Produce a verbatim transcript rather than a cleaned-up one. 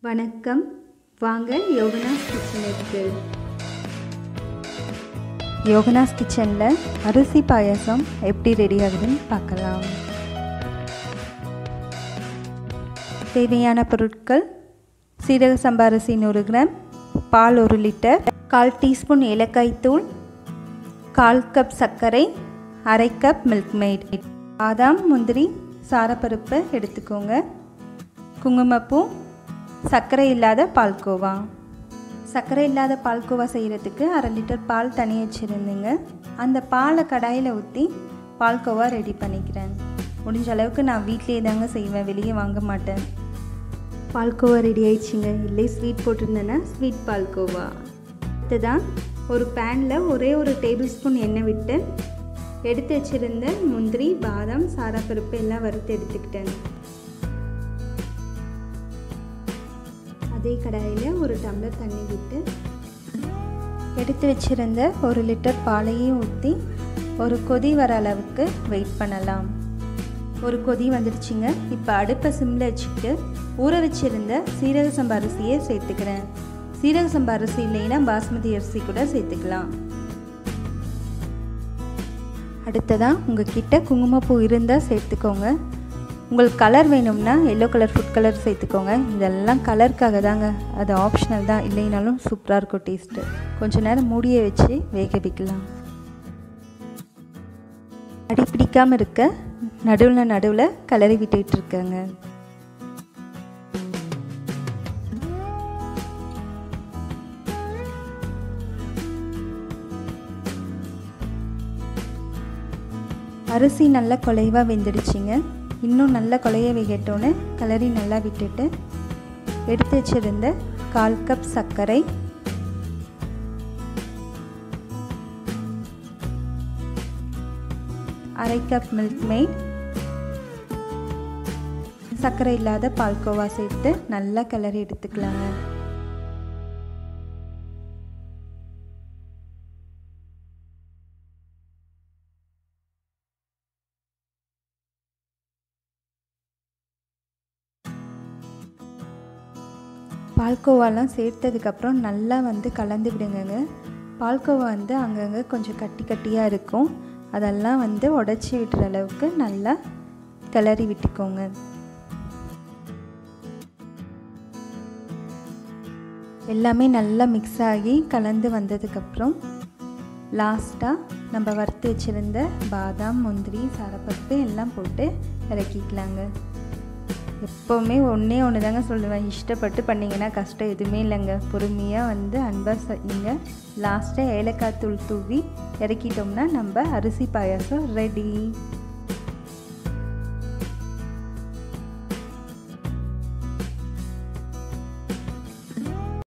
வணக்கம், வாங்க யோகனாஸ் கிச்சனுக்கு. யோகனாஸ் கிச்சனில் அரிசி பாயாசம் எப்படி ரெடி ஆகுதுன்னு பார்க்கலாம். தேவையான பொருட்கள்: சீரக சம்பா அரிசி நூறு கிராம், பால் ஒரு லிட்டர், கால் டீஸ்பூன் ஏலக்காய் தூள், கால் கப் சர்க்கரை, அரை கப் மில்க்மெய்ட், பாதாம் முந்திரி சாரப்பருப்பு எடுத்துக்கோங்க, குங்குமப்பூ, சர்க்கரை இல்லாத பால்கோவா. சர்க்கரை இல்லாத பால்கோவா செய்கிறதுக்கு அரை லிட்டர் பால் தனி வச்சுருந்துங்க. அந்த பாலை கடாயில் ஊற்றி பால்கோவா ரெடி பண்ணிக்கிறேன். முடிஞ்ச அளவுக்கு நான் வீட்டிலே தாங்க செய்வேன், வெளியே வாங்க மாட்டேன். பால்கோவா ரெடி ஆயிடுச்சுங்க. இல்லை ஸ்வீட் போட்டிருந்தேன்னா ஸ்வீட் பால்கோவா. அடுத்ததான் ஒரு பேனில் ஒரே ஒரு டேபிள் ஸ்பூன் எண்ணெய் விட்டு எடுத்து வச்சுருந்த முந்திரி, பாதாம், சாராப்பருப்பு எல்லாம் வறுத்து எடுத்துக்கிட்டேன். அதே கடாயில் ஒரு டம்ளர் தண்ணி விட்டு எடுத்து வச்சுருந்த ஒரு லிட்டர் பாலையும் ஊற்றி ஒரு கொதி வர அளவுக்கு வெயிட் பண்ணலாம். ஒரு கொதி வந்துடுச்சுங்க. இப்போ அடுப்பை சிம்மில் வச்சுக்கிட்டு ஊற வச்சுருந்த சீரக சம்பா அரிசியை சேர்த்துக்கிறேன். சீரக சம்பா அரிசி இல்லைன்னா பாஸ்மதி அரிசி கூட சேர்த்துக்கலாம். அடுத்ததான் உங்கள் கிட்ட குங்குமப்பூ இருந்தால் சேர்த்துக்கோங்க. உங்களுக்கு கலர் வேணும்னா எல்லோ கலர் ஃபுட் கலர் சேர்த்துக்கோங்க. இதெல்லாம் கலருக்காக தாங்க, அது ஆப்ஷனல் தான். இல்லைனாலும் சூப்பராக இருக்கும் டேஸ்ட்டு. கொஞ்சம் நேரம் மூடியை வச்சு வேக வைக்கலாம். அடி பிடிக்காமல் இருக்க நடுவில் நடுவில் கலரி விட்டுக்கிட்டு இருக்கேங்க. அரிசி நல்லா குலைவாக வெந்துடுச்சிங்க. இன்னும் நல்லா குலைய வேகட்டோன்னு கலரி நல்லா விட்டுட்டு எடுத்து வச்சுருந்த கால் கப் சர்க்கரை, அரை கப் மில்க்மெய்ட், சர்க்கரை இல்லாத பால்கோவா சேர்த்து நல்லா கலரி எடுத்துக்கலாங்க. பால்கோவாலாம் சேர்த்ததுக்கப்புறம் நல்லா வந்து கலந்து விடுங்க. பால்கோவா வந்து அங்கங்கே கொஞ்சம் கட்டி கட்டியாக இருக்கும், அதெல்லாம் வந்து உடச்சி விடுற அளவுக்கு நல்லா கிளறி விட்டுக்கோங்க. எல்லாமே நல்லா மிக்ஸ் ஆகி கலந்து வந்ததுக்கப்புறம் லாஸ்ட்டாக நம்ம வறுத்து வச்சுருந்த பாதாம், முந்திரி, சாரப்பருப்பு எல்லாம் போட்டு இறக்கிக்கலாங்க. எப்போவுமே ஒன்றே ஒன்று தாங்க சொல்லுவேன், இஷ்டப்பட்டு பண்ணிங்கன்னா கஷ்டம் எதுவுமே இல்லைங்க. பொறுமையாக வந்து அன்பாக செய்யுங்க. லாஸ்ட்டாக ஏலக்காய் தூள் தூவி இறக்கிட்டோம்னா நம்ம அரிசி பாயாசம் ரெடி.